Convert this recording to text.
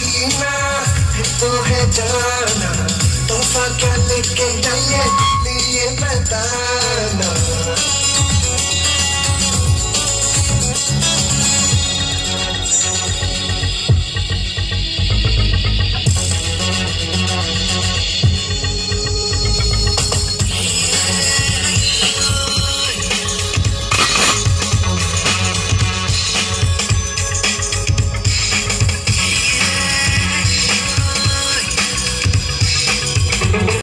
जीना फिर तो है जाना तोहफा क्या लेके आइए लिए बताना